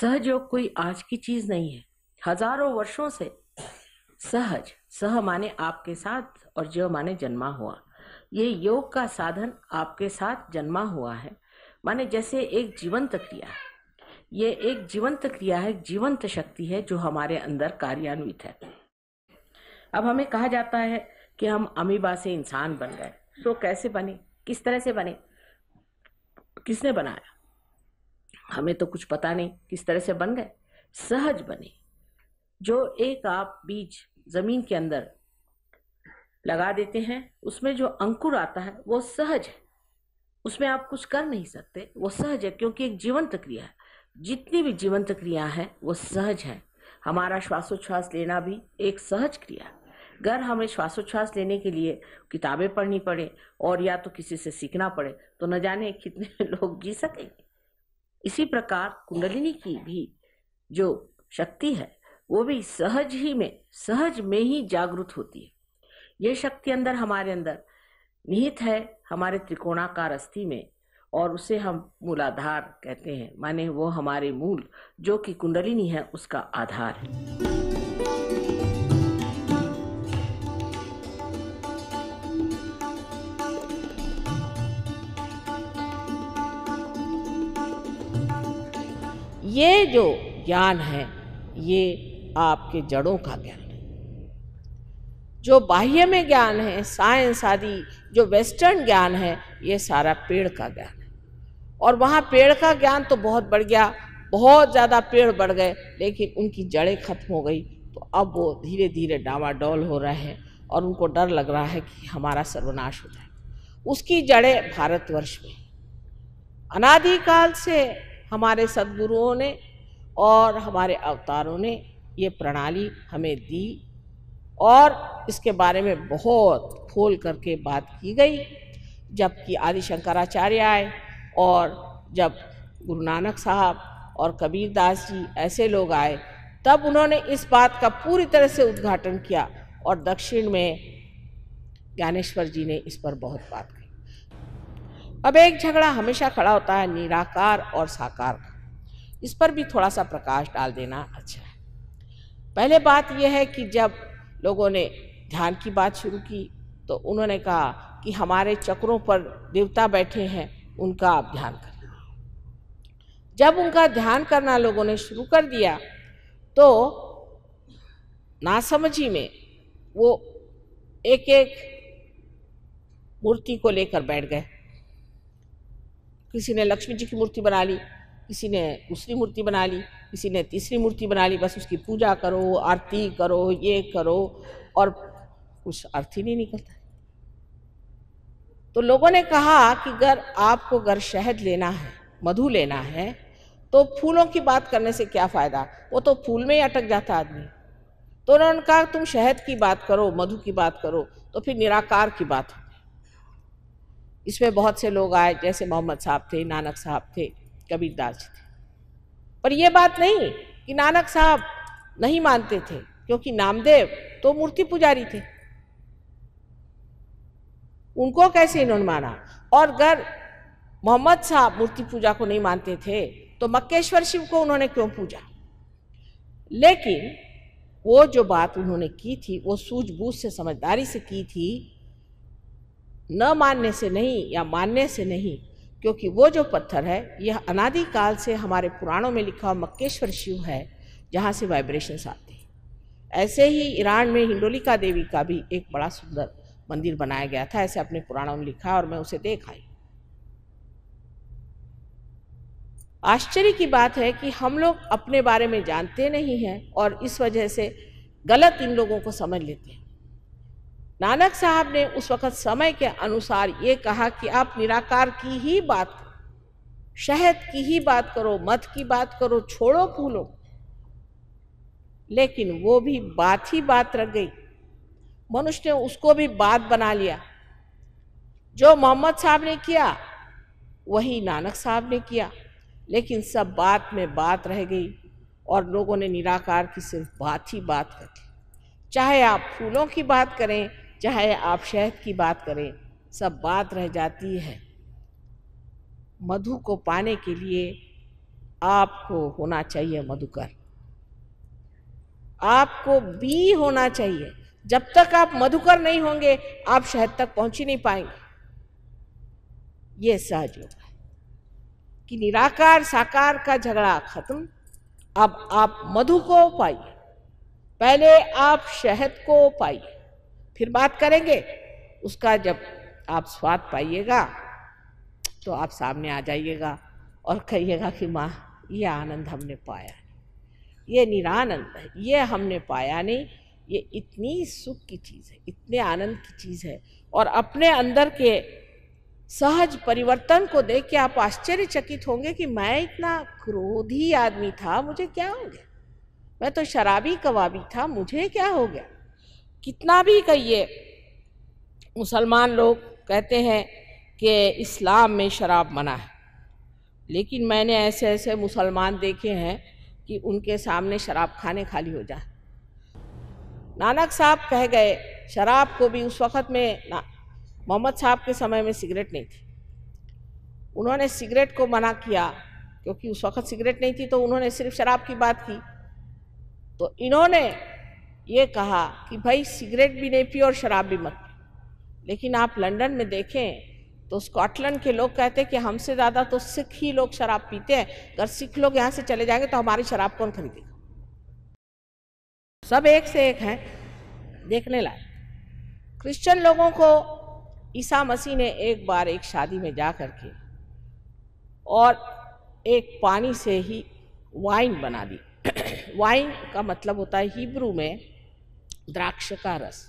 सहयोग कोई आज की चीज नहीं है। हजारों वर्षों से सहज, सह माने आपके साथ और जो माने जन्मा हुआ, ये योग का साधन आपके साथ जन्मा हुआ है। माने जैसे एक जीवंत क्रिया है, ये एक जीवंत क्रिया है, जीवंत शक्ति है जो हमारे अंदर कार्यान्वित है। अब हमें कहा जाता है कि हम अमीबा से इंसान बन गए। तो कैसे बने, किस तरह से बने, किसने बनाया? हमें तो कुछ पता नहीं किस तरह से बन गए। सहज बने। जो एक आप बीज जमीन के अंदर लगा देते हैं, उसमें जो अंकुर आता है वो सहज है, उसमें आप कुछ कर नहीं सकते, वो सहज है, क्योंकि एक जीवंत क्रिया है। जितनी भी जीवंत क्रिया है वो सहज है। हमारा श्वासोच्छ्वास लेना भी एक सहज क्रिया है। अगर हमें श्वासोच्छ्वास लेने के लिए किताबें पढ़नी पड़े और या तो किसी से सीखना पड़े तो न जाने कितने लोग जी सकेंगे। इसी प्रकार कुंडलिनी की भी जो शक्ति है वो भी सहज में ही जागृत होती है। ये शक्ति अंदर हमारे अंदर निहित है, हमारे त्रिकोणाकार अस्थि में, और उसे हम मूलाधार कहते हैं। माने वो हमारे मूल जो कि कुंडलिनी है उसका आधार है। ये जो ज्ञान है ये आपके जड़ों का ज्ञान है। जो बाह्य में ज्ञान है, साइंस आदि जो वेस्टर्न ज्ञान है, ये सारा पेड़ का ज्ञान है। और वहाँ पेड़ का ज्ञान तो बहुत बढ़ गया, बहुत ज़्यादा पेड़ बढ़ गए, लेकिन उनकी जड़ें खत्म हो गई। तो अब वो धीरे धीरे डामाडोल हो रहे हैं और उनको डर लग रहा है कि हमारा सर्वनाश हो जाए। उसकी जड़ें भारतवर्ष में अनादिकाल से हमारे सद्गुरुओं ने और हमारे अवतारों ने ये प्रणाली हमें दी और इसके बारे में बहुत खोल करके बात की गई। जबकि आदि शंकराचार्य आए और जब गुरु नानक साहब और कबीर दास जी ऐसे लोग आए, तब उन्होंने इस बात का पूरी तरह से उद्घाटन किया। और दक्षिण में ज्ञानेश्वर जी ने इस पर बहुत बात की। अब एक झगड़ा हमेशा खड़ा होता है निराकार और साकार का। इस पर भी थोड़ा सा प्रकाश डाल देना अच्छा है। पहले बात यह है कि जब लोगों ने ध्यान की बात शुरू की तो उन्होंने कहा कि हमारे चक्रों पर देवता बैठे हैं, उनका आप ध्यान करें। जब उनका ध्यान करना लोगों ने शुरू कर दिया तो नासमझी में वो एक एक मूर्ति को लेकर बैठ गए। किसी ने लक्ष्मी जी की मूर्ति बना ली, किसी ने दूसरी मूर्ति बना ली, किसी ने तीसरी मूर्ति बना ली। बस उसकी पूजा करो, आरती करो, ये करो, और कुछ अर्थ ही नहीं निकलता। तो लोगों ने कहा कि अगर शहद लेना है, मधु लेना है, तो फूलों की बात करने से क्या फ़ायदा, वो तो फूल में ही अटक जाता आदमी। तो उन्होंने कहा तुम शहद की बात करो, मधु की बात करो, तो फिर निराकार की बात हो। इसमें बहुत से लोग आए, जैसे मोहम्मद साहब थे, नानक साहब थे, कबीर दास जी थे। पर यह बात नहीं कि नानक साहब नहीं मानते थे, क्योंकि नामदेव तो मूर्ति पुजारी थे, उनको कैसे इन्होंने माना। और अगर मोहम्मद साहब मूर्ति पूजा को नहीं मानते थे तो मक्केश्वर शिव को उन्होंने क्यों पूजा। लेकिन वो जो बात उन्होंने की थी वो सूझबूझ से, समझदारी से की थी, न मानने से नहीं या मानने से नहीं। क्योंकि वो जो पत्थर है यह अनादिकाल से हमारे पुराणों में लिखा मक्केश्वर शिव है, जहाँ से वाइब्रेशंस आती हैं। ऐसे ही ईरान में हिंडोलिका देवी का भी एक बड़ा सुंदर मंदिर बनाया गया था, ऐसे अपने पुराणों में लिखा और मैं उसे देख आई। आश्चर्य की बात है कि हम लोग अपने बारे में जानते नहीं हैं और इस वजह से गलत इन लोगों को समझ लेते हैं। नानक साहब ने उस वक़्त समय के अनुसार ये कहा कि आप निराकार की ही बात करो, शहद की ही बात करो, मध की बात करो, छोड़ो फूलों। लेकिन वो भी बात ही बात रह गई। मनुष्य ने उसको भी बात बना लिया। जो मोहम्मद साहब ने किया वही नानक साहब ने किया, लेकिन सब बात में बात रह गई और लोगों ने निराकार की सिर्फ बात ही बात कर दी। चाहे आप फूलों की बात करें, चाहे आप शहद की बात करें, सब बात रह जाती है। मधु को पाने के लिए आपको होना चाहिए मधुकर, आपको बी होना चाहिए। जब तक आप मधुकर नहीं होंगे आप शहद तक पहुंच ही नहीं पाएंगे। ये सहज योग है कि निराकार साकार का झगड़ा खत्म, अब आप मधु को पाइए। पहले आप शहद को पाइए, फिर बात करेंगे उसका। जब आप स्वाद पाइएगा तो आप सामने आ जाइएगा और कहिएगा कि माँ ये आनंद हमने पाया, ये निरानंद है, ये हमने पाया नहीं, ये इतनी सुख की चीज़ है, इतने आनंद की चीज़ है। और अपने अंदर के सहज परिवर्तन को देख के आप आश्चर्यचकित होंगे कि मैं इतना क्रोधी आदमी था, मुझे क्या हो गया? मैं तो शराबी कबाबी था, मुझे क्या हो गया? कितना भी कहिए, मुसलमान लोग कहते हैं कि इस्लाम में शराब मना है, लेकिन मैंने ऐसे ऐसे मुसलमान देखे हैं कि उनके सामने शराब खाने खाली हो जाए। नानक साहब कह गए, शराब को भी उस वक़्त में मोहम्मद साहब के समय में सिगरेट नहीं थी, उन्होंने सिगरेट को मना किया क्योंकि उस वक़्त सिगरेट नहीं थी, तो उन्होंने सिर्फ शराब की बात की। तो इन्होंने ये कहा कि भाई सिगरेट भी नहीं पियो और शराब भी मत पियो। लेकिन आप लंदन में देखें तो स्कॉटलैंड के लोग कहते हैं कि हमसे ज़्यादा तो सिख ही लोग शराब पीते हैं, अगर सिख लोग यहाँ से चले जाएंगे तो हमारी शराब कौन खरीदेगा? सब एक से एक हैं, देखने लायक। क्रिश्चियन लोगों को ईसा मसीह ने एक बार एक शादी में जा कर के और एक पानी से ही वाइन बना दी। वाइन का मतलब होता है हिब्रू में द्राक्ष का रस।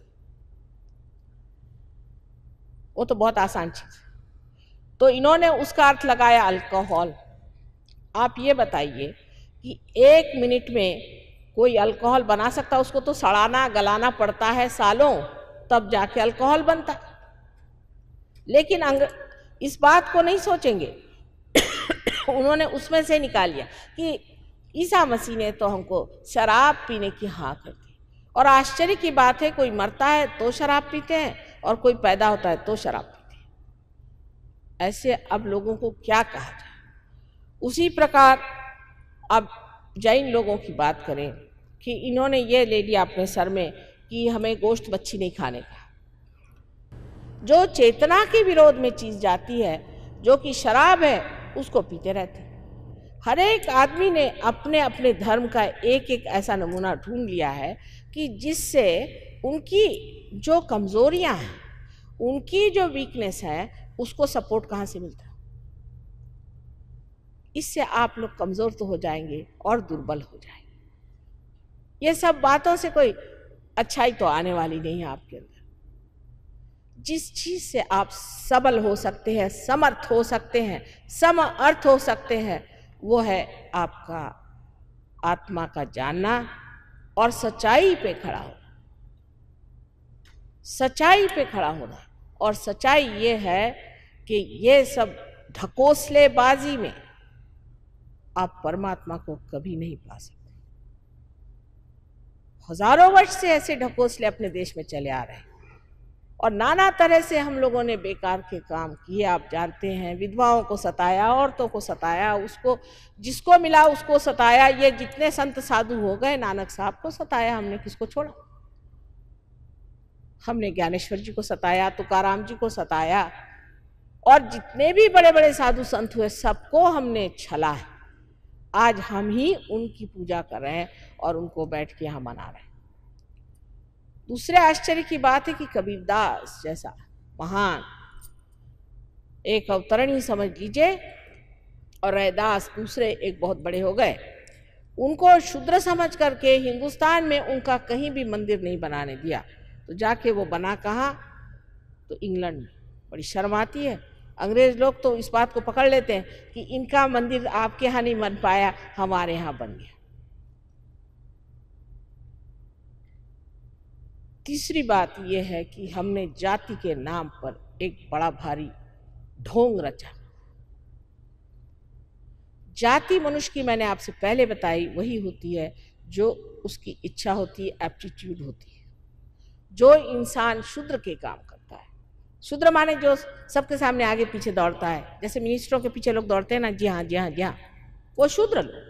वो तो बहुत आसान चीज, तो इन्होंने उसका अर्थ लगाया अल्कोहल। आप ये बताइए कि 1 मिनट में कोई अल्कोहल बना सकता? उसको तो सड़ाना गलाना पड़ता है सालों, तब जाके अल्कोहल बनता। लेकिन इस बात को नहीं सोचेंगे उन्होंने उसमें से निकाल लिया कि ईसा मसीह ने तो हमको शराब पीने की हाँ कर दी। और आश्चर्य की बात है, कोई मरता है तो शराब पीते हैं और कोई पैदा होता है तो शराब पीते हैं। ऐसे अब लोगों को क्या कहा जाए? उसी प्रकार अब जैन लोगों की बात करें कि इन्होंने ये ले लिया अपने सर में कि हमें गोश्त मच्छी नहीं खाने का। जो चेतना के विरोध में चीज जाती है, जो कि शराब है, उसको पीते रहते हैं। हर एक आदमी ने अपने अपने धर्म का एक एक ऐसा नमूना ढूंढ लिया है कि जिससे उनकी जो कमजोरियां हैं, उनकी जो वीकनेस है, उसको सपोर्ट कहाँ से मिलता है? इससे आप लोग कमजोर तो हो जाएंगे और दुर्बल हो जाएंगे। ये सब बातों से कोई अच्छाई तो आने वाली नहीं है आपके अंदर। जिस चीज से आप सबल हो सकते हैं, समर्थ हो सकते हैं, सम अर्थ हो सकते हैं, वो है आपका आत्मा का जानना और सच्चाई पे खड़ा होना। सच्चाई पे खड़ा होना, और सच्चाई ये है कि ये सब ढकोसलेबाजी में आप परमात्मा को कभी नहीं पा सकते। हजारों वर्ष से ऐसे ढकोसले अपने देश में चले आ रहे हैं और नाना तरह से हम लोगों ने बेकार के काम किए। आप जानते हैं, विधवाओं को सताया, औरतों को सताया, उसको जिसको मिला उसको सताया। ये जितने संत साधु हो गए, नानक साहब को सताया हमने, किसको छोड़ा? हमने ज्ञानेश्वर जी को सताया, तुकाराम जी को सताया, और जितने भी बड़े बड़े साधु संत हुए सबको हमने छला है। आज हम ही उनकी पूजा कर रहे हैं और उनको बैठ के यहाँ मना रहे हैं। दूसरे आश्चर्य की बात है कि कबीरदास जैसा महान एक अवतरण ही समझ लीजिए, और रैदास दूसरे एक बहुत बड़े हो गए। उनको शूद्र समझ करके हिंदुस्तान में उनका कहीं भी मंदिर नहीं बनाने दिया, तो जाके वो बना कहाँ? तो इंग्लैंड में। बड़ी शर्म आती है। अंग्रेज लोग तो इस बात को पकड़ लेते हैं कि इनका मंदिर आपके यहाँ नहीं बन पाया, हमारे यहाँ बन गया। तीसरी बात यह है कि हमने जाति के नाम पर एक बड़ा भारी ढोंग रचा। जाति मनुष्य की मैंने आपसे पहले बताई, वही होती है जो उसकी इच्छा होती है, एप्टीट्यूड होती है। जो इंसान शूद्र के काम करता है, शूद्र माने जो सबके सामने आगे पीछे दौड़ता है, जैसे मिनिस्टरों के पीछे लोग दौड़ते हैं ना, जी हाँ जी हाँ जी हाँ, वो शूद्र लोग।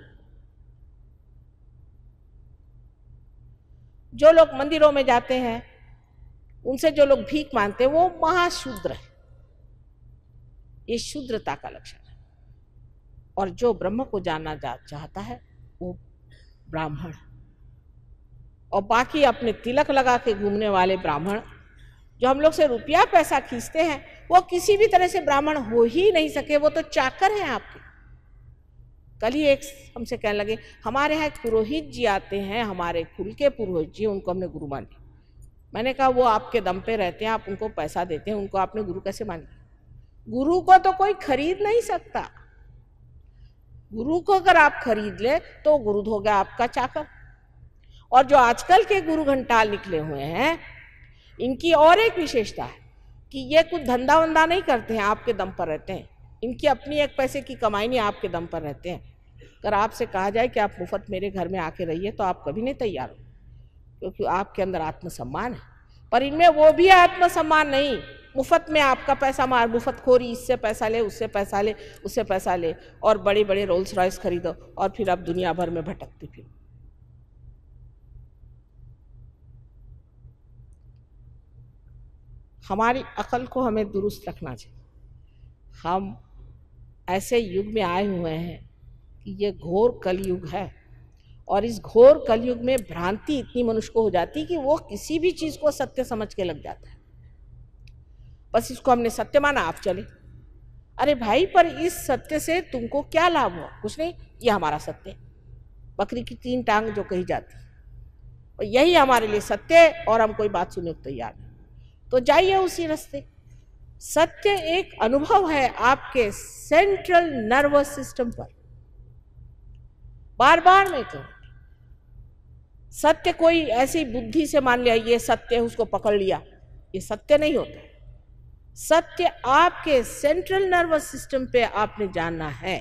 जो लोग मंदिरों में जाते हैं, उनसे जो लोग भीख मांगते हैं, वो महाशूद्र है। ये शूद्रता का लक्षण है। और जो ब्रह्म को जानना चाहता है वो ब्राह्मण। और बाकी अपने तिलक लगा के घूमने वाले ब्राह्मण, जो हम लोग से रुपया पैसा खींचते हैं, वो किसी भी तरह से ब्राह्मण हो ही नहीं सके। वो तो चाकर हैं आपके। कल ही एक हमसे कहने लगे, हमारे यहाँ एक पुरोहित जी आते हैं, हमारे कुल के पुरोहित जी, उनको हमने गुरु मान लिया। मैंने कहा वो आपके दम पे रहते हैं, आप उनको पैसा देते हैं, उनको आपने गुरु कैसे मान लिया? गुरु को तो कोई खरीद नहीं सकता। गुरु को अगर आप खरीद ले तो गुरु हो गया आपका चाकर। और जो आजकल के गुरु घंटाल निकले हुए हैं, इनकी और एक विशेषता है कि ये कुछ धंधा वंदा नहीं करते हैं, आपके दम पर रहते हैं। इनकी अपनी एक पैसे की कमाई नहीं, आपके दम पर रहते हैं। अगर आपसे कहा जाए कि आप मुफ्त मेरे घर में आके रहिए तो आप कभी नहीं तैयार हो, क्योंकि आपके अंदर आत्मसम्मान है। पर इनमें वो भी आत्मसम्मान नहीं। मुफ्त में आपका पैसा मार, मुफ्त खोरी, इससे पैसा ले, उससे पैसा ले, उससे पैसा ले, और बड़े बड़े रोल्स रॉयस खरीदो, और फिर आप दुनिया भर में भटकते फिर। हमारी अकल को हमें दुरुस्त रखना चाहिए। हम ऐसे युग में आए हुए हैं कि ये घोर कलयुग है, और इस घोर कलयुग में भ्रांति इतनी मनुष्य को हो जाती है कि वो किसी भी चीज़ को सत्य समझ के लग जाता है। बस इसको हमने सत्य माना, आप चले। अरे भाई, पर इस सत्य से तुमको क्या लाभ हुआ? कुछ नहीं, ये हमारा सत्य है। बकरी की 3 टांग जो कही जाती है, और यही हमारे लिए सत्य है, और हम कोई बात सुनने को तैयार नहीं। तो जाइए उसी रास्ते। सत्य एक अनुभव है आपके सेंट्रल नर्वस सिस्टम पर। बार बार नहीं कहो सत्य कोई ऐसी बुद्धि से मान लिया ये सत्य है, उसको पकड़ लिया, ये सत्य नहीं होता। सत्य आपके सेंट्रल नर्वस सिस्टम पे आपने जानना है।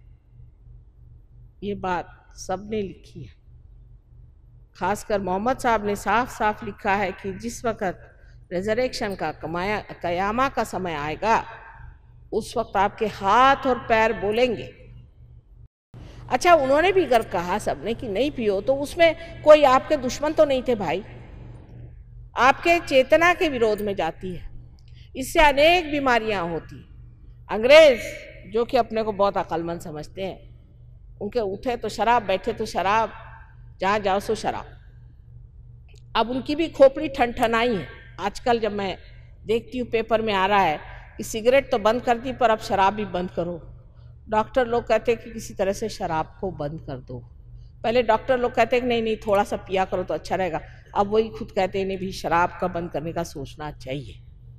ये बात सबने लिखी है, खासकर मोहम्मद साहब ने साफ साफ लिखा है कि जिस वक्त रिजरेक्शन का कयामा का समय आएगा, उस वक्त आपके हाथ और पैर बोलेंगे। अच्छा, उन्होंने भी अगर कहा सबने कि नहीं पियो, तो उसमें कोई आपके दुश्मन तो नहीं थे भाई। आपके चेतना के विरोध में जाती है, इससे अनेक बीमारियां होती। अंग्रेज जो कि अपने को बहुत अक्लमंद समझते हैं, उनके उठे तो शराब, बैठे तो शराब, जहाँ जाओ सो शराब। अब उनकी भी खोपड़ी ठनठनाई है। आजकल जब मैं देखती हूँ पेपर में आ रहा है कि सिगरेट तो बंद कर दी, पर अब शराब भी बंद करो। डॉक्टर लोग कहते हैं कि किसी तरह से शराब को बंद कर दो। पहले डॉक्टर लोग कहते हैं कि नहीं नहीं, थोड़ा सा पिया करो तो अच्छा रहेगा। अब वही खुद कहते हैं नहीं भी, शराब का बंद करने का सोचना चाहिए।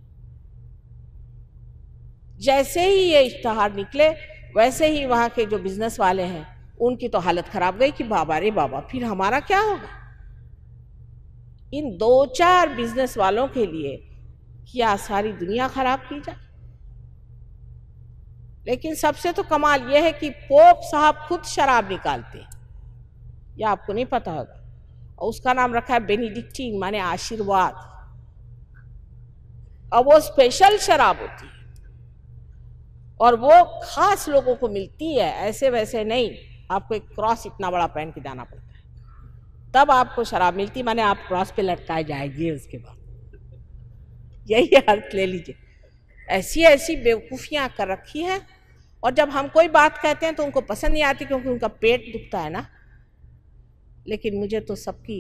जैसे ही ये इश्तहार निकले, वैसे ही वहाँ के जो बिजनेस वाले हैं, उनकी तो हालत खराब गई कि बाबा रे बाबा, फिर हमारा क्या होगा। इन 2-4 बिजनेस वालों के लिए क्या सारी दुनिया खराब की जाए। लेकिन सबसे तो कमाल यह है कि पोप साहब खुद शराब निकालते हैं, यह आपको नहीं पता होगा। और उसका नाम रखा है बेनिडिक्टीन, माने आशीर्वाद। और वो स्पेशल शराब होती है, और वो खास लोगों को मिलती है, ऐसे वैसे नहीं। आपको एक क्रॉस इतना बड़ा पहन के जाना पड़ता है, तब आपको शराब मिलती, माने आप क्रॉस पे लटकाए जाएंगे उसके बाद। यही अर्थ ले लीजिए। ऐसी ऐसी बेवकूफ़ियाँ कर रखी हैं, और जब हम कोई बात कहते हैं तो उनको पसंद नहीं आती, क्योंकि उनका पेट दुखता है ना। लेकिन मुझे तो सबकी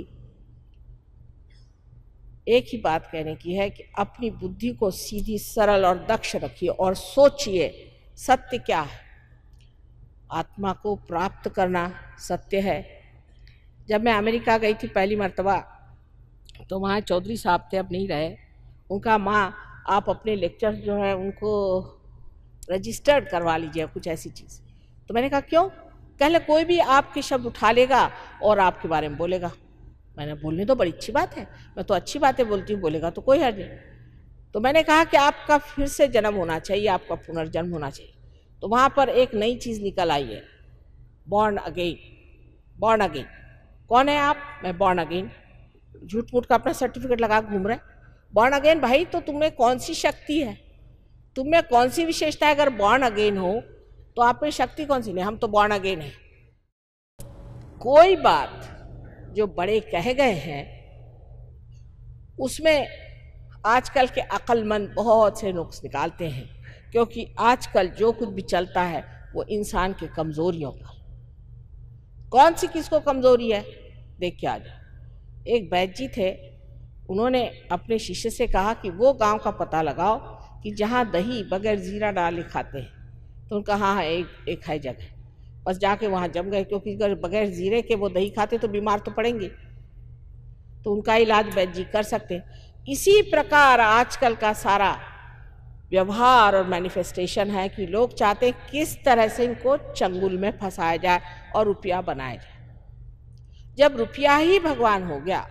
एक ही बात कहने की है कि अपनी बुद्धि को सीधी, सरल और दक्ष रखिए, और सोचिए सत्य क्या है। आत्मा को प्राप्त करना सत्य है। जब मैं अमेरिका गई थी पहली मर्तबा, तो वहाँ चौधरी साहब थे, अब नहीं रहे। उनका माँ, आप अपने लेक्चर जो है उनको रजिस्टर्ड करवा लीजिए, कुछ ऐसी चीज़। तो मैंने कहा क्यों? कहले कोई भी आपके शब्द उठा लेगा और आपके बारे में बोलेगा। मैंने बोलने तो बड़ी अच्छी बात है, मैं तो अच्छी बातें बोलती हूँ, बोलेगा तो कोई हर्ज नहीं। तो मैंने कहा कि आपका फिर से जन्म होना चाहिए, आपका पुनर्जन्म होना चाहिए। तो वहाँ पर एक नई चीज़ निकल आई है, बॉर्न अगेन। बॉर्न अगेन कौन है आप? मैं बॉर्न अगेन। झूठ मूठ का अपना सर्टिफिकेट लगा घूम रहे। बॉर्न अगेन भाई, तो तुम्हें कौन सी शक्ति है, तुम्हें कौन सी विशेषता है अगर बॉर्न अगेन हो? तो आप में शक्ति कौन सी? नहीं, हम तो बॉर्न अगेन है। कोई बात जो बड़े कह गए हैं उसमें आजकल के अक्लमंद बहुत से नुक्स निकालते हैं, क्योंकि आजकल जो कुछ भी चलता है वो इंसान की कमजोरियों पर। कौन सी किसको कमजोरी है देख के आ जाओ। एक वैद्य जी थे, उन्होंने अपने शिष्य से कहा कि वो गांव का पता लगाओ कि जहाँ दही बगैर जीरा डाले खाते हैं। तो उनका हाँ एक है जगह, बस जाके वहाँ जम गए, क्योंकि अगर बगैर जीरे के वो दही खाते तो बीमार तो पड़ेंगे, तो उनका इलाज वैद्य जी कर सकते हैं। इसी प्रकार आजकल का सारा व्यवहार और मैनिफेस्टेशन है कि लोग चाहते हैं किस तरह से इनको चंगुल में फंसाया जाए और रुपया बनाया जाए। जब रुपया ही भगवान हो गया,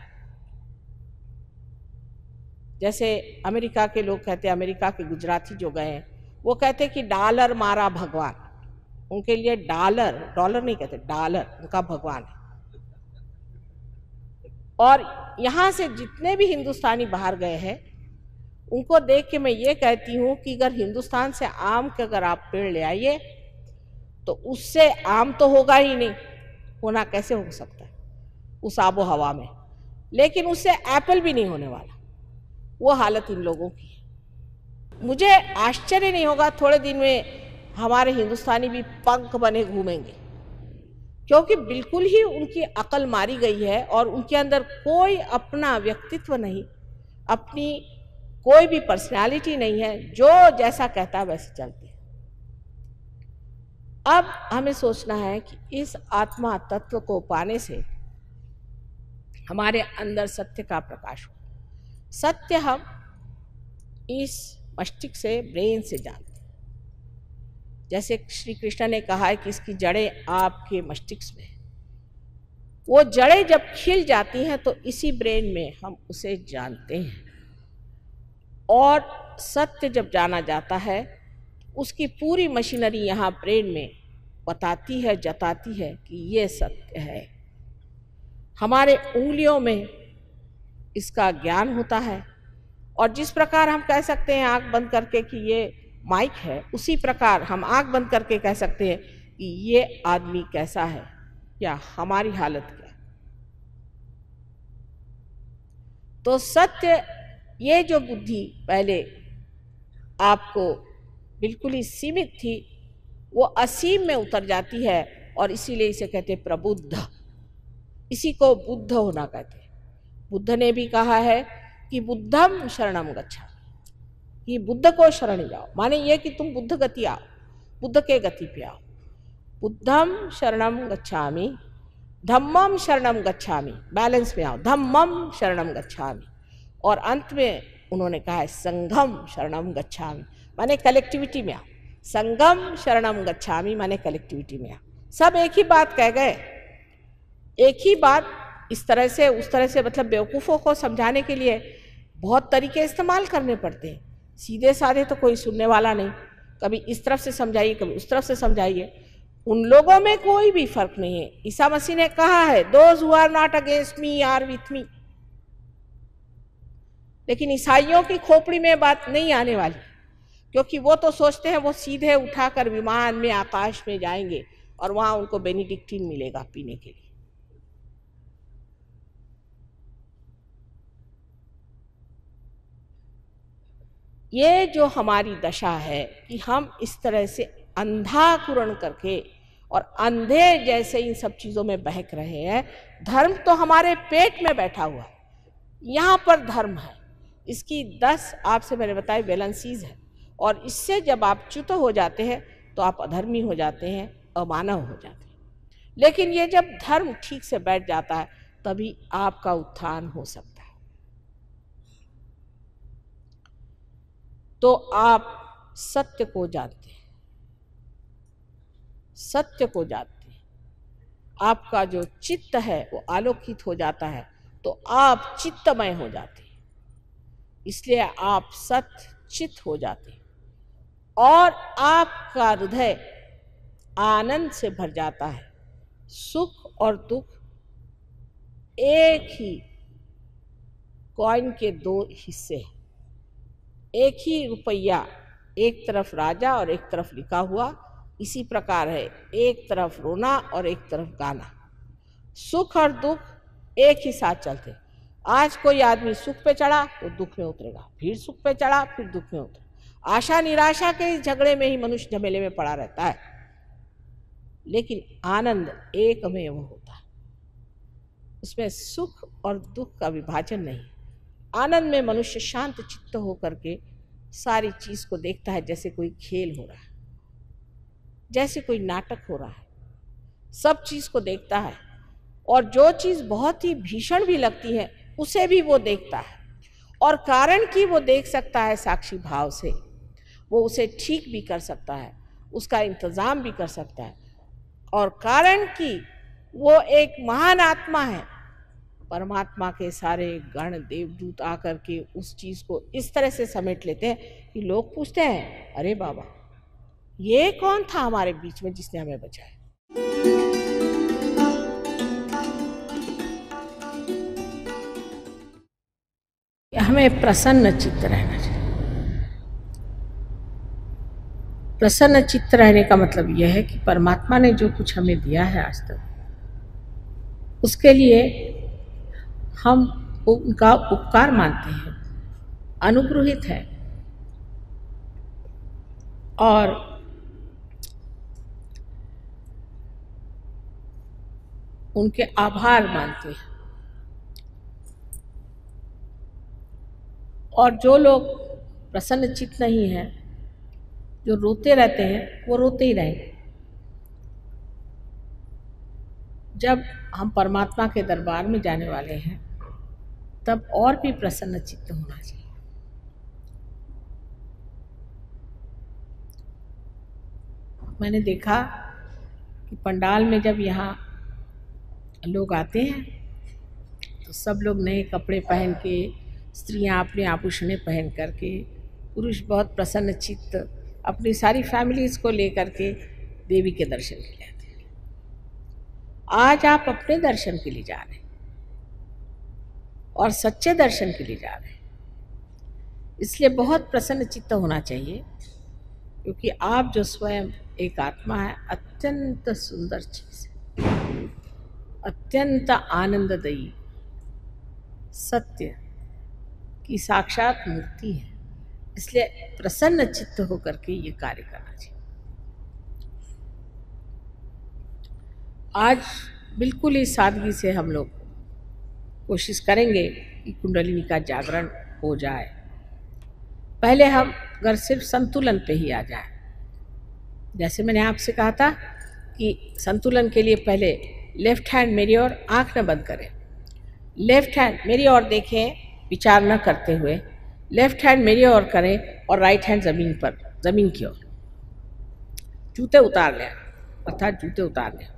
जैसे अमेरिका के लोग कहते हैं, अमेरिका के गुजराती जो गए हैं वो कहते हैं कि डॉलर मारा भगवान। उनके लिए डॉलर नहीं कहते, डॉलर उनका भगवान है। और यहाँ से जितने भी हिंदुस्तानी बाहर गए हैं उनको देख के मैं ये कहती हूँ कि अगर हिंदुस्तान से आम के अगर आप पेड़ ले आइए तो उससे आम तो होगा ही नहीं, होना कैसे हो सकता है उस आबो हवा में, लेकिन उससे एप्पल भी नहीं होने वाला। वो हालत इन लोगों की है। मुझे आश्चर्य नहीं होगा थोड़े दिन में हमारे हिंदुस्तानी भी पंख बने घूमेंगे, क्योंकि बिल्कुल ही उनकी अकल मारी गई है और उनके अंदर कोई अपना व्यक्तित्व नहीं, अपनी कोई भी पर्सनालिटी नहीं है, जो जैसा कहता है वैसे चलते हैं। अब हमें सोचना है कि इस आत्मा तत्व को पाने से हमारे अंदर सत्य का प्रकाश हो। सत्य हम इस मस्तिष्क से, ब्रेन से जानते हैं। जैसे श्री कृष्ण ने कहा है कि इसकी जड़ें आपके मस्तिष्क में, वो जड़ें जब खिल जाती हैं तो इसी ब्रेन में हम उसे जानते हैं। और सत्य जब जाना जाता है उसकी पूरी मशीनरी यहाँ ब्रेन में बताती है, जताती है कि ये सत्य है। हमारे उंगलियों में इसका ज्ञान होता है, और जिस प्रकार हम कह सकते हैं आंख बंद करके कि ये माइक है, उसी प्रकार हम आंख बंद करके कह सकते हैं कि ये आदमी कैसा है या हमारी हालत क्या है। तो सत्य, ये जो बुद्धि पहले आपको बिल्कुल ही सीमित थी वो असीम में उतर जाती है, और इसीलिए इसे कहते हैं प्रबुद्ध। इसी को बुद्ध होना कहते हैं। बुद्ध ने भी कहा है कि बुद्धम शरणम गच्छामि, कि बुद्ध को शरण जाओ, माने ये कि तुम बुद्ध गति आओ, बुद्ध के गति पे आओ। बुद्धम शरणम गच्छामि, धम्मम शरणम गच्छामि, बैलेंस में आओ, धम्मम शरणम गच्छामि। और अंत में उन्होंने कहा है संघम शरणम गच्छामि, माने कलेक्टिविटी में आओ। संगम शरणम गच्छामि माने कलेक्टिविटी में आओ। सब एक ही बात कह गए, एक ही बात। इस तरह से उस तरह से, मतलब बेवकूफ़ों को समझाने के लिए बहुत तरीके इस्तेमाल करने पड़ते हैं। सीधे साधे तो कोई सुनने वाला नहीं, कभी इस तरफ से समझाइए, कभी उस तरफ से समझाइए। उन लोगों में कोई भी फर्क नहीं है। ईसा मसीह ने कहा है those who are not against me are with me. लेकिन ईसाइयों की खोपड़ी में बात नहीं आने वाली, क्योंकि वो तो सोचते हैं वो सीधे उठाकर विमान में आकाश में जाएंगे और वहां उनको बेनिडिक्टिन मिलेगा पीने के लिए। ये जो हमारी दशा है कि हम इस तरह से अंधाकुरण करके और अंधे जैसे इन सब चीज़ों में बहक रहे हैं। धर्म तो हमारे पेट में बैठा हुआ है, यहाँ पर धर्म है। इसकी 10 आपसे मैंने बताया वैलेंसीज है, और इससे जब आप च्युत हो जाते हैं तो आप अधर्मी हो जाते हैं, अमानव हो जाते हैं। लेकिन ये जब धर्म ठीक से बैठ जाता है तभी आपका उत्थान हो सकता है। तो आप सत्य को जानते हैं, सत्य को जानते हैं, आपका जो चित्त है वो आलोकित हो जाता है, तो आप चित्तमय हो जाते हैं। इसलिए आप सत्य चित्त हो जाते हैं और आपका हृदय आनंद से भर जाता है। सुख और दुख एक ही कॉइन के 2 हिस्से हैं। एक ही रुपया, एक तरफ राजा और एक तरफ लिखा हुआ इसी प्रकार है, एक तरफ रोना और एक तरफ गाना। सुख और दुख एक ही साथ चलते। आज कोई आदमी सुख पे चढ़ा तो दुख में उतरेगा, फिर सुख पे चढ़ा फिर दुख में उतरेगा। आशा निराशा के इस झगड़े में ही मनुष्य झमेले में पड़ा रहता है। लेकिन आनंद एकमेव होता है, उसमें सुख और दुख का विभाजन नहीं। आनंद में मनुष्य शांत चित्त होकर के सारी चीज को देखता है, जैसे कोई खेल हो रहा है, जैसे कोई नाटक हो रहा है, सब चीज को देखता है। और जो चीज बहुत ही भीषण भी लगती है उसे भी वो देखता है, और कारण कि वो देख सकता है साक्षी भाव से, वो उसे ठीक भी कर सकता है, उसका इंतजाम भी कर सकता है। और कारण कि वो एक महान आत्मा है, परमात्मा के सारे गण देवदूत आकर के उस चीज को इस तरह से समेट लेते हैं कि लोग पूछते हैं, अरे बाबा ये कौन था हमारे बीच में जिसने हमें बचाया। हमें प्रसन्न चित्त रहना चाहिए। प्रसन्न चित्त रहने का मतलब यह है कि परमात्मा ने जो कुछ हमें दिया है आज तक, उसके लिए हम उनका उपकार मानते हैं, अनुग्रहित है, और उनके आभार मानते हैं। और जो लोग प्रसन्न चित्त नहीं है, जो रोते रहते हैं, वो रोते ही रहेंगे। जब हम परमात्मा के दरबार में जाने वाले हैं तब और भी प्रसन्न चित्त होना चाहिए। मैंने देखा कि पंडाल में जब यहाँ लोग आते हैं तो सब लोग नए कपड़े पहन के, स्त्रियाँ अपने आभूषणें पहन करके, पुरुष बहुत प्रसन्न चित्त अपनी सारी फैमिलीज को लेकर के देवी के दर्शन के लिए आते हैं। आज आप अपने दर्शन के लिए जा रहे हैं और सच्चे दर्शन के लिए जा रहे हैं, इसलिए बहुत प्रसन्न चित्त होना चाहिए, क्योंकि आप जो स्वयं एक आत्मा है, अत्यंत सुंदर चीज है, अत्यंत आनंददायी सत्य की साक्षात मूर्ति है। इसलिए प्रसन्न चित्त होकर के ये कार्य करना चाहिए। आज बिल्कुल ही सादगी से हम लोग कोशिश करेंगे कि कुंडलिनी का जागरण हो जाए। पहले हम अगर सिर्फ संतुलन पे ही आ जाए, जैसे मैंने आपसे कहा था कि संतुलन के लिए पहले लेफ्ट हैंड मेरी ओर, आंख न बंद करें, लेफ्ट हैंड मेरी ओर देखें विचार न करते हुए, लेफ्ट हैंड मेरी ओर करें और राइट हैंड जमीन पर, जमीन की ओर। जूते उतार लें, अर्थात जूते उतार लें।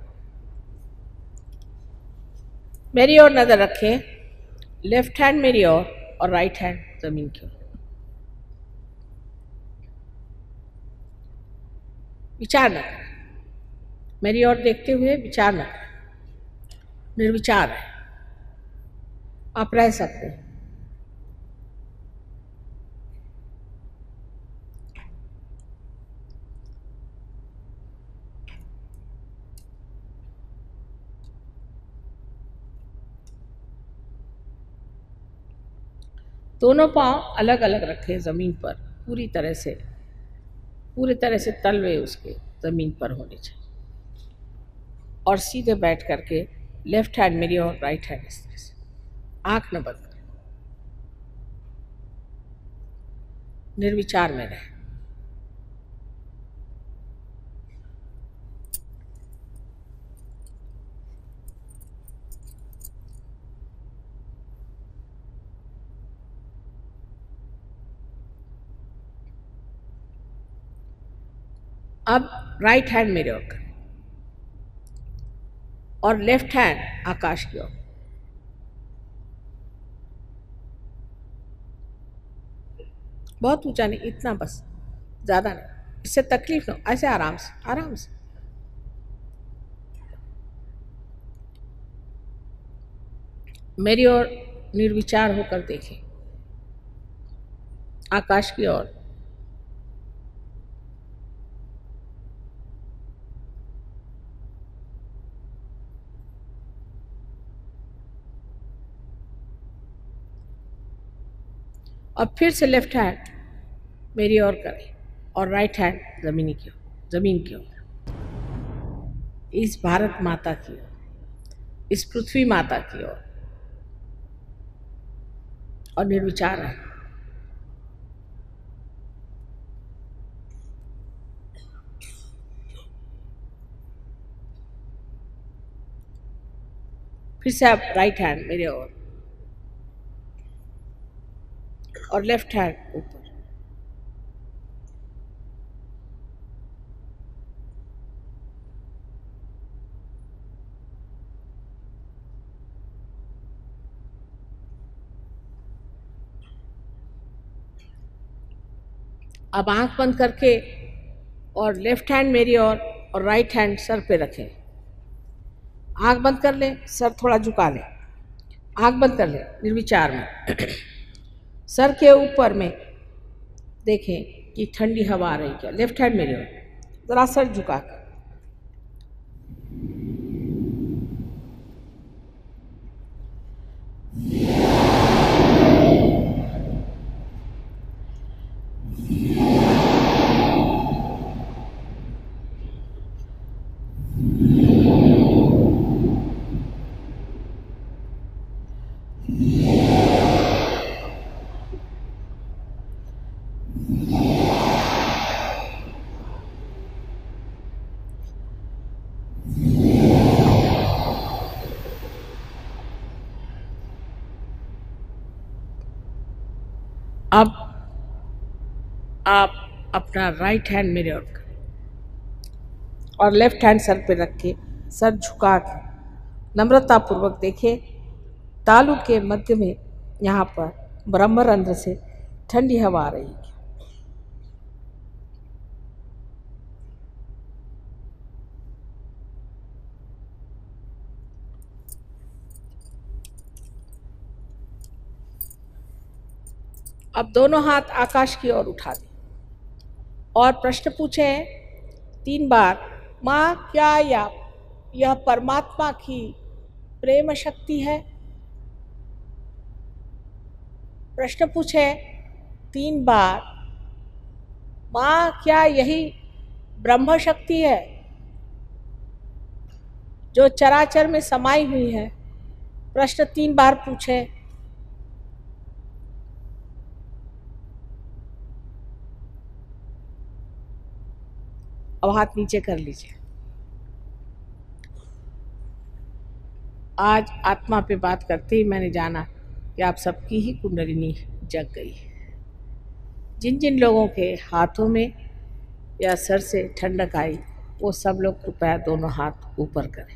मेरी ओर नजर रखें, लेफ्ट हैंड मेरी ओर और राइट हैंड जमीन की ओर। विचार न करें, मेरी ओर देखते हुए विचार न करें, निर्विचार है, आप रह सकते हैं। दोनों पांव अलग अलग रखें जमीन पर, पूरी तरह से तलवे उसके जमीन पर होने चाहिए, और सीधे बैठ करके लेफ्ट हैंड मेरी और राइट हैंड इस तरह से, आंख न बंद करें, निर्विचार में रहें। अब राइट हैंड मेरे ओर करें और लेफ्ट हैंड आकाश की ओर। बहुत ऊंचा नहीं, इतना बस, ज्यादा नहीं, इससे तकलीफ ना हो, ऐसे आराम से आराम से। मेरी ओर निर्विचार होकर देखें, आकाश की ओर। अब फिर से लेफ्ट हैंड मेरी ओर करें और राइट हैंड जमीन की ओर, इस भारत माता की ओर, इस पृथ्वी माता की ओर, और निर्विचार है। फिर से आप राइट हैंड मेरे और लेफ्ट हैंड ऊपर। अब आंख बंद करके और लेफ्ट हैंड मेरी और राइट हैंड सर पे रखें। आंख बंद कर लें, सर थोड़ा झुका लें। आंख बंद कर लें निर्विचार में। सर के ऊपर में देखें कि ठंडी हवा आ रही क्या। लेफ्ट हैंड मेरी ओर, जरा सर झुका कर। अब आप अपना राइट हैंड मेरे ओर करें और लेफ्ट हैंड सर पे रख के, सर झुका के नम्रता पूर्वक देखें तालू के मध्य में यहाँ पर ब्रह्मरंध्र से ठंडी हवा आ रही है। अब दोनों हाथ आकाश की ओर उठा दें और प्रश्न पूछें 3 बार, माँ क्या यह परमात्मा की प्रेम शक्ति है? प्रश्न पूछें 3 बार, माँ क्या यही ब्रह्म शक्ति है जो चराचर में समाई हुई है? प्रश्न 3 बार पूछें। अब हाथ नीचे कर लीजिए। आज आत्मा पे बात करते ही मैंने जाना कि आप सबकी ही कुंडलिनी जग गई। जिन जिन लोगों के हाथों में या सर से ठंडक आई वो सब लोग कृपया दोनों हाथ ऊपर करें।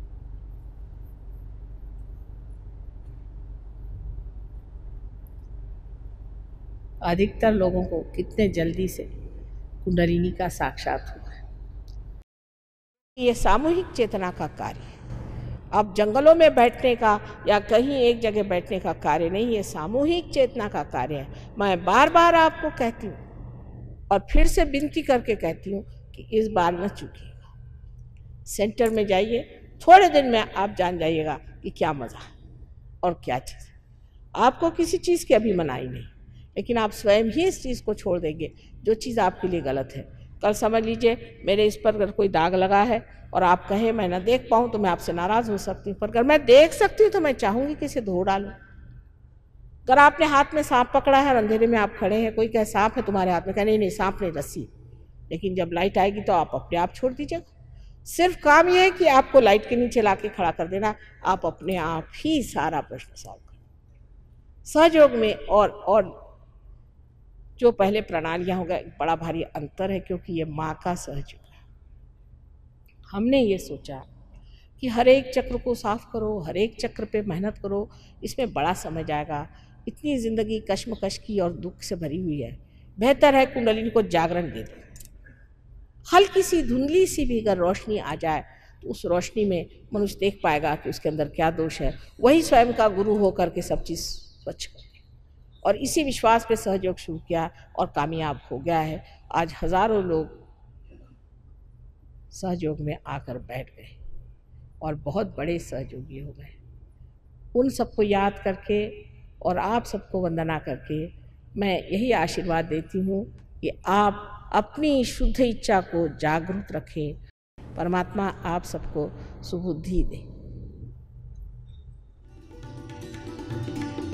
अधिकतर लोगों को कितने जल्दी से कुंडलिनी का साक्षात हुआ है। ये सामूहिक चेतना का कार्य है। अब जंगलों में बैठने का या कहीं एक जगह बैठने का कार्य नहीं, ये सामूहिक चेतना का कार्य है। मैं बार बार आपको कहती हूँ और फिर से विनती करके कहती हूँ कि इस बार न चूकिएगा। सेंटर में जाइए, थोड़े दिन में आप जान जाइएगा कि क्या मज़ा और क्या चीज़। आपको किसी चीज़ की अभी मनाही नहीं, लेकिन आप स्वयं ही इस चीज़ को छोड़ देंगे जो चीज़ आपके लिए गलत है। कल समझ लीजिए मेरे इस पर अगर कोई दाग लगा है और आप कहें मैं ना देख पाऊँ तो मैं आपसे नाराज़ हो सकती हूँ, पर अगर मैं देख सकती हूँ तो मैं चाहूँगी कि इसे धो डालूँ। अगर आपने हाथ में सांप पकड़ा है और अंधेरे में आप खड़े हैं, कोई कहे सांप है तुम्हारे हाथ में, कहे नहीं नहीं सांप नहीं रस्सी, लेकिन जब लाइट आएगी तो आप अपने आप छोड़ दीजिएगा। सिर्फ काम यह है कि आपको लाइट के नीचे ला के खड़ा कर देना, आप अपने आप ही सारा प्रश्न सॉल्व कर। सहयोग में और जो पहले प्रणालियाँ होगा एक बड़ा भारी अंतर है, क्योंकि ये माँ का सहयोग है। हमने ये सोचा कि हर एक चक्र को साफ करो, हर एक चक्र पे मेहनत करो, इसमें बड़ा समय जाएगा। इतनी ज़िंदगी कश्मकश की और दुख से भरी हुई है, बेहतर है कुंडलिनी को जागरण दे दो। हल्की सी धुंधली सी भी अगर रोशनी आ जाए तो उस रोशनी में मनुष्य देख पाएगा कि उसके अंदर क्या दोष है, वही स्वयं का गुरु होकर के सब चीज़ स्वच्छ कर दे। और इसी विश्वास पे सहयोग शुरू किया और कामयाब हो गया है। आज हज़ारों लोग सहयोग में आकर बैठ गए और बहुत बड़े सहयोगी हो गए। उन सबको याद करके और आप सबको वंदना करके मैं यही आशीर्वाद देती हूँ कि आप अपनी शुद्ध इच्छा को जागृत रखें। परमात्मा आप सबको सुबुद्धि दे।